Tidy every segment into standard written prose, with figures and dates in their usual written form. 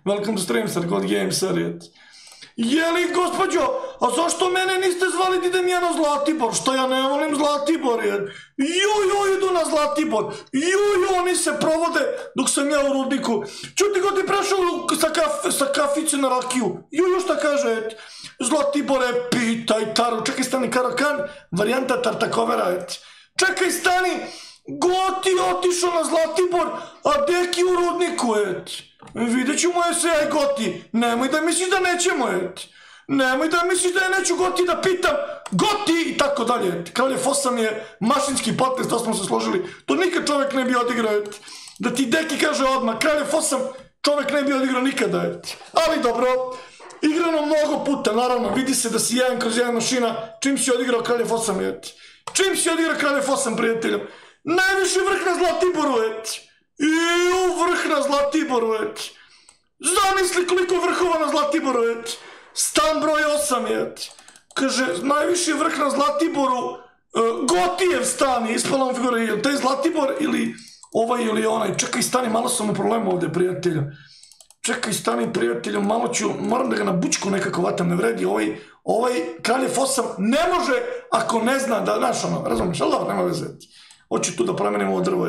Welcome to Streamster, God Gameser, jeli, gospođo, a zašto mene niste zvali da idem ja na Zlatibor? Što ja ne volim Zlatibor, idu na Zlatibor, oni se provode dok sam ja u Rudniku. Čuti go ti prešao sa kafice na rakiju, šta kaže, Zlatibore, pitaj Taru, čekaj stani Karakan, varijanta Tartakovera, čekaj stani, Goti otišao na Zlatibor, a Deki u Rudniku, vidjet ću moje se, aj Goti, nemoj da misliš da nećemo, nemoj da misliš da ja neću Goti da pitam, Goti i tako dalje. Kraljev 8 je mašinski potez, to smo se složili, to nikad čovek ne bi odigrao, da ti Deki kaže odmah, Kraljev 8 čovek ne bi odigrao nikada, ali dobro, igrano mnogo puta, naravno, vidi se da si 1/1 mašina, čim si odigrao Kraljev 8, čim si odigrao Kraljev 8, prijateljom, najviši vrh na Zlatiboru, vrh na Zlatiboru, zamisli koliko vrhova na Zlatiboru, stan broj 8, kaže, najviši vrh na Zlatiboru, Gotijev stan, ispala mu figura, je taj Zlatibor ili ovaj ili onaj, čekaj stani, malo sam u problemu ovde, prijatelju, čekaj stani, prijatelju, malo ću, moram da ga na bučku nekako vatam, ne vredi, ovaj Kraljev 8 ne može ako ne zna da, znaš ono, razumiješ, ali dobro, nema veze, hoću tu da promenim ovo drvo,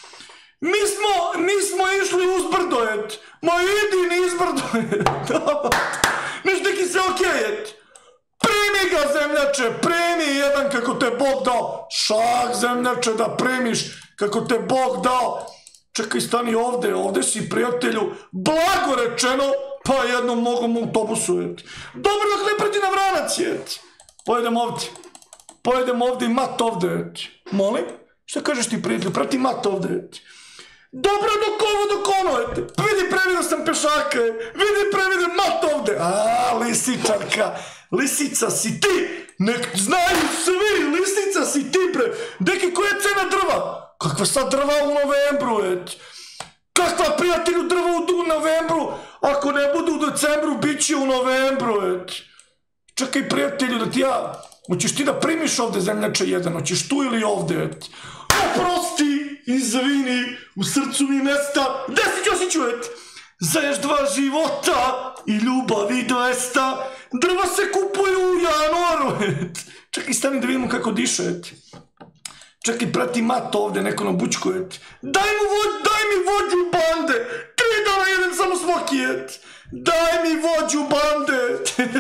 mi smo išli uz brdo, ma idi niz brdo, neš neki se okej, primi ga zemljače, primi jedan kako te Bog dao, šah zemljače da primiš kako te Bog dao, čekaj stani ovde si prijatelju, blago rečeno, pa jednom mogom u autobusu, dobro dok ne pređi na Vranac, pojedem ovde i mat ovde, molim? Šta kažeš ti prijatelju, prati mat ovde, dobro dok ono, vidi previdio sam pešaka, vidi previdio mat ovde, lisičarka, lisica si ti, nek znaju svi, lisica si ti bre, deki koja je cena drva, kakva sad drva u novembru, kakva prijatelju drva u novembru, ako ne budu u decembru, bit će u novembru, čekaj prijatelju da ti ja, hoćeš ti da primiš ovde zemljače jedan, hoćeš tu ili ovde, oprosti, izvini, u srcu mi nesta, gde si Ćosiću, za još 2 života i ljubavi 200, drva se kupuju u januaru, čekaj stani da vidimo kako diše, čekaj prati mat ovde, neko na bučku, daj mi vođu bande, 3 dana jedan samo smoki, daj mi vođu bande,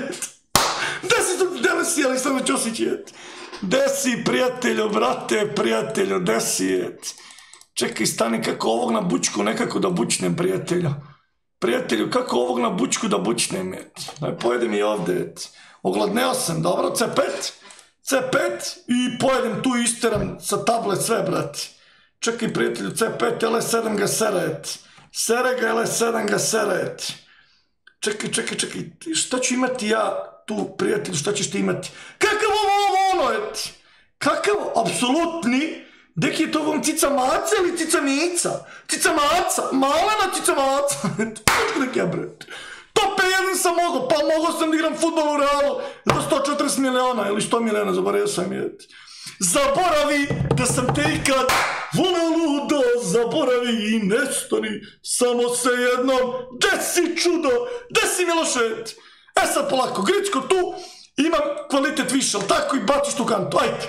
gde si Aleksandar Ćosić, gde si prijatelju, brate, prijatelju, gde si, čekaj stani kako ovog na bučku nekako da bučnem, prijatelju, kako ovog na bučku da bučnem, pojedem i ovde, ogladneo sam, dobro, C5 i pojedem tu isteram sa tablet sve, brate, čekaj prijatelju, C5, L7 ga sere ga, L7 ga sere, čekaj, šta ću imati ja tu, prijatelju, šta ćeš ti imati, kakav ono, kakav, apsolutni, deki je to vam cica maca ili cica mica? Cica maca, malena cica maca. Počka deki ja, bret. Top 1 sam mogao, pa mogao sam da igram futbol u Realu za 140 miliona ili 100 miliona, zaboravio sam je. Zaboravi da sam te ikad voleo ludo, zaboravi i nestani, samo se jednom, desi čudo, desi Milošet. Sad polako, Gricko tu, imam kvalitet više, ali tako i baciš tu kantu, ajde.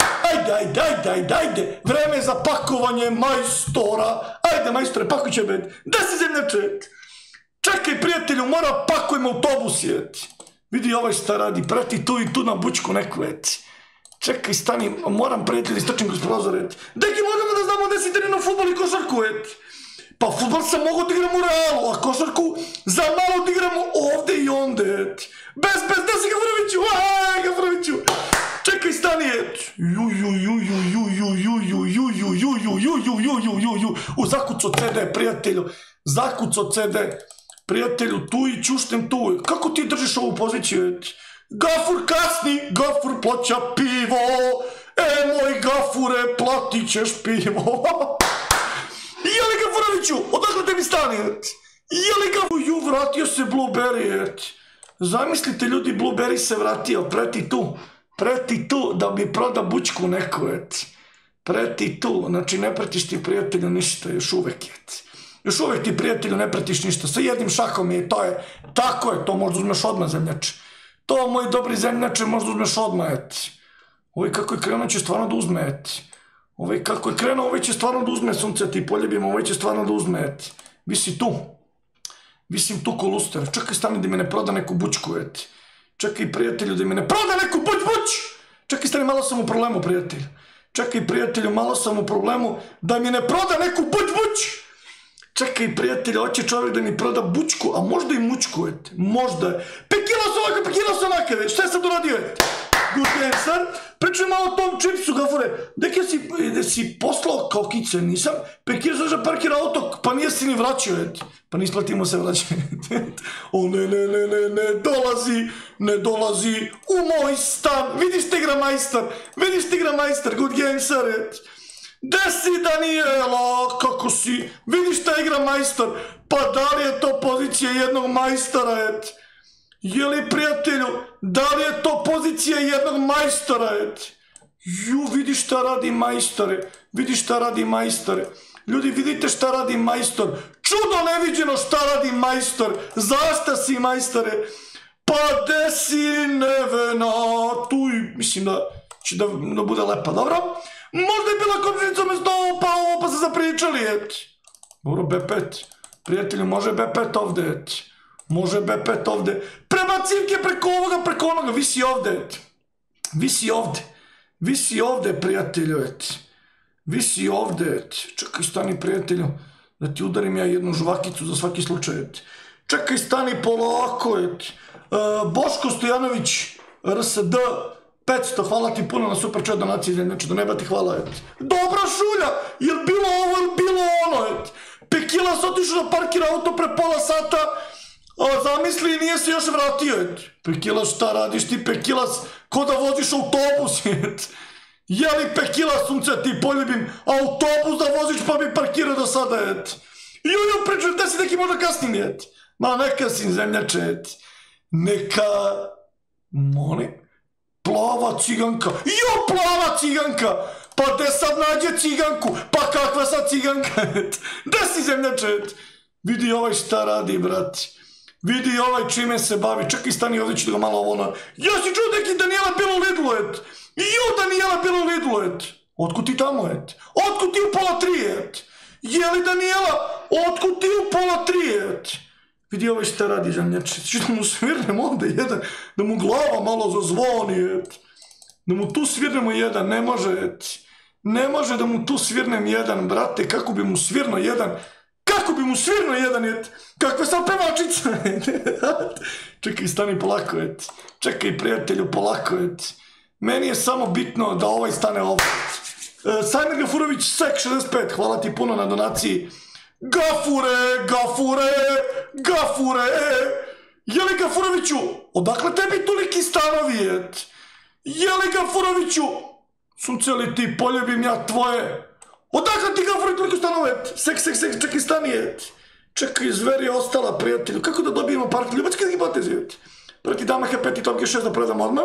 Ajde, vreme za pakovanje majstora, ajde majstore, pakuj će bed, gde si zemljače, čekaj prijatelju, mora pakujem autobus, vidi ovaj šta radi, prati tu i tu na bučku neku, čekaj stani, moram prijatelji, istrčim kroz prozor, deki moramo da znamo gde si trenirao futbol i košarku, pa futbol sam mogao da igram u Realu, a košarku za malo da igramo ovde i onde, bez, gde si Gavroviću, čekaj stani, zakucao CD, prijatelju, tu i čuštem tu, kako ti držiš ovu poziciju, Gafur kasni, Gafur plaća pivo, moj Gafure, platit ćeš pivo, jeli Gafuroviću, odakle tebi stani, jeli Gafuroviću, vratio se Blueberry, zamislite ljudi, Blueberry se vratio, preti tu da bi prodao bučku neku, preti tu, znači ne pretiš ti prijatelju ništa, još uvek, Još uvek ti, prijatelju, ne pratiš ništa. Sa jednim šakom je, to je, tako je, to možda uzmeš odmah, zemljače. To, moji dobri zemljače, možda uzmeš odmah, eti. Ovaj kako je krenuo će stvarno da uzme, eti. Ovaj kako je krenuo, ovaj će stvarno da uzme, sunce ti poljubimo, ovaj će stvarno da uzme, eti. Visi tu. Visim tu ko luster. Čekaj, stani da mi ne proda neku bučku, eti. Čekaj, prijatelju, da mi ne proda neku buć! Čekaj, stani, malo sam u problemu, prijatelju. Čekaj, prijatelju, malo sam u problemu da mi ne proda neku buć! Čekaj, prijatelju, hoće čovjek da mi proda bučku, a možda i mučku, eti. Možda. 5 kila su ovako, već. Šta je sad uradio, eti? Good game, sir. Pričaj malo o tom čipsu, gafure. Deke si poslao kao kice, nisam. Pekir zaže parkira auto, pa nije si ni vraćao, eti. Pa ne isplatimo se vraćanje. O, ne dolazi u moj stan. Vidiš ti igra majstor. Good game, sir, eti. Gde si, Daniela, kako si? Vidiš ta igra majstor. Pa da li je to pozicija jednog majstora, eti? Jeli, prijatelju, da li je to pozicija jednog majstora, eti? Ju, vidi šta radi majstore. Ljudi, vidite šta radi majstor. Čudo neviđeno šta radi majstor. Zašta si, majstore? Pa de si, Nevena, tu, mislim da će da bude lepa, dobro? Možda je bila komšinica umesto ovo, pa se zapričali, eti. Dobro, B5. Prijatelju, može B5 ovde, eti. Može B5 ovde. Prebacivke preko onoga. Visi ovde, prijatelju, eti. Visi ovde, eti. Čekaj, stani, prijatelju, da ti udarim ja jednu žvakicu za svaki slučaj, eti. Čekaj, stani, polako, eti. Boško Stojanović, RSD, 500, hvala ti puno na super chat donaciji, znači do neba ti hvala, eti. Dobra šulja, jel bilo ovo, jel bilo ono, eti. Pekilas otišao da parkira auto pre pola sata, zamisli i nije se još vratio, eti. Pekilas, šta radiš ti, Pekilas, ko da voziš autobus, eti. Jeli, Pekilas, sunce, ti poljubim autobus da voziš pa bi parkirao do sada, eti. Juju, priču, gde si neki možda kasnim, eti. Ma, neka si, zemljače, eti. Neka, molim, plava ciganka. Jo, plava ciganka! Pa gde sad nađe ciganku? Pa kakva sad ciganka, eti. Gde si, zemljače, eti. Vidi ovaj šta radi, brati. Vidi ovaj čime se bavi. Čekaj, stani, ovdje ću da ga malo ovo ono. Ja si čuo neki Daniela bila u Lidlu, eti. Jo, Daniela bila u Lidlu, eti. Otkud ti tamo, eti? Otkud ti u pola 3, eti? Jeli, Daniela, otkud ti u pola 3, eti? Vidi ovaj šta radi, zemljače. Ću da mu svirnem ovde jedan, da mu glava malo zazvoni, eti. Da mu tu svirnemo jedan, ne može, eti. Ne može da mu tu svirnem jedan, brate, kako bi mu svirno jedan, eti. Kakve sam pevačica, eti. Čekaj, stani polako, eti. Čekaj, prijatelju, polako, eti. Meni je samo bitno da ovaj stane ovdje. Sajmer Gafurović, Sek 65, hvala ti puno na donaciji. Gafure! Jeli, Gafuroviću, odakle tebi toliki stanovi, eti? Jeli, Gafuroviću, sunce li ti, poljubim ja tvoje. Odakle ti, Gafurović, toliko stanove, eti? Sek, čekaj, stani, eti. Čekaj, zver je ostala, prijatelju. Kako da dobijemo partiju? Ljubacke hipotezi, eti. Proti dama H5 i Top G6 da predam odmah.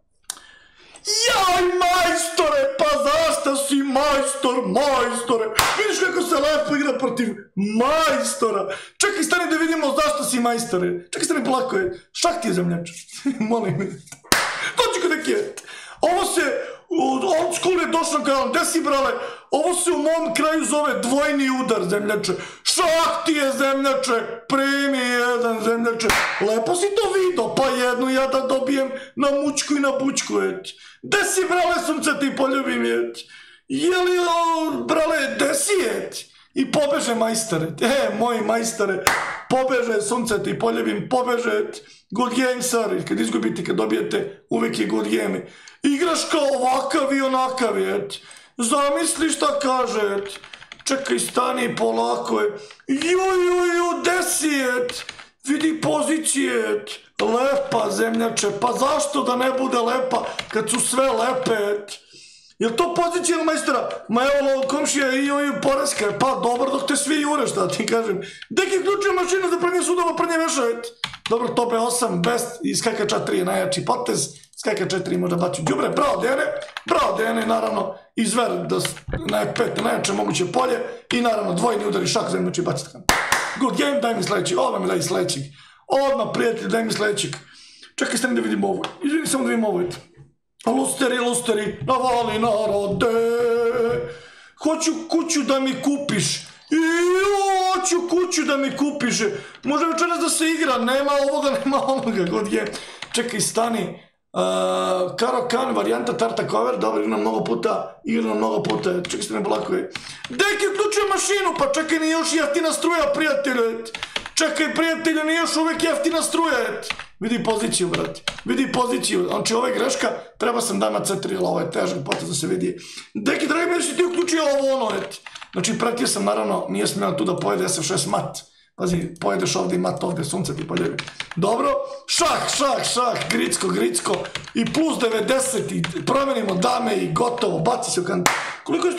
Jaj, majstore, pa zašto si majstore? Vidiš kako se lepo igra protiv majstora. Čekaj, stani da vidimo zašto si majstore. Čekaj, stani polako je. Šah ti je, zemljače. Molim. Dođi kod eket. Ovo se, old school je došlo kao, gde si, brale? Ovo se u mom kraju zove dvojni udar, zemljače. Šah ti je, zemljače. Primi jedan, zemljače. Lepo si to vidio, pa jednu ja da dobijem na mučku i na bučku, eti. Gde si, brale, sunce, ti poljubim, eti. Jeli, brale, gde si, eti. I pobeže majstore. Moji majstore. Pobeže, sunce, ti poljubim, pobeže, eti. Good game, sir. Kad izgubite, kad dobijete, uvek je good game. Igraš kao ovakav i onakav, eti. Zamisli šta kaže, eti. Čekaj, stani polako, eti. Ju, gde si, eti. Vidi pozicije, eti. Lepa, zemljače, pa zašto da ne bude lepa kad su sve lepe, eti. Jel to pozicija majstora? Ma evo, komšija i poreska je, pa dobro dok te svi jure, šta ti kažem. Deki ključio mašinu za pranje sudova, pranje veša, eti. Dobro, tope 8, best i skakača 3 je najjači potez. Skakača 4 možda baci đubre. Bravo Dejane, naravno, izver na F5 na najjače moguće polje i naravno dvojni udari šak zemlju će baciti kan. Good game, daj mi sledeći, odmah mi daj sledećeg. Odmah, prijatelj, daj mi sledećeg. Čekaj, stani da vidim ovo. Izvini samo da vidim ovo. Lusteri, navali narode. Hoću kuću da mi kupiš. Hoću kuću da mi kupiš. Može večeras da se igra, nema ovoga, nema onoga. God game. Čekaj, stani. Karo Kan, varijanta Tarta Cover, dobro, igra mnogo puta, čekaj ste ne polako je. Deki uključuje mašinu, pa čekaj, nije još jeftina struja, prijatelju. Čekaj, prijatelju, nije još uvek jeftina struja. Vidi poziciju, brate, vidi poziciju, znači ova je greška, treba sam dama C3, ali ovo je težak potez da se vidi. Deki, dragi mi, si ti uključio ovo ono, znači pretio sam, naravno, nije smijeno tu da pojede SF6 mat. Pazi, pojedeš ovdje i mat ovdje, sunce ti poljevi. Dobro, šah, gricko i plus 90 i promenimo dame i gotovo, baci se u kantu. Koliko je